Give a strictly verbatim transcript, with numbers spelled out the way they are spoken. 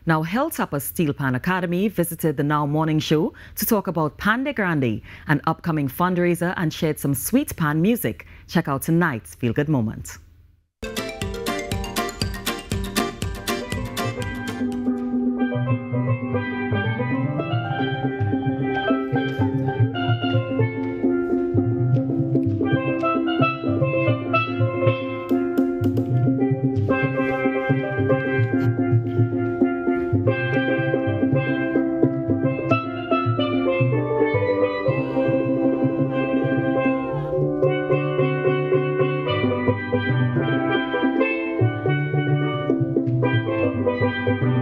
Now, Hilltoppers Steelpan Academy visited the Now Morning Show to talk about PanDe Grande, an upcoming fundraiser, and shared some sweet pan music. Check out tonight's Feel Good Moment. Thank you.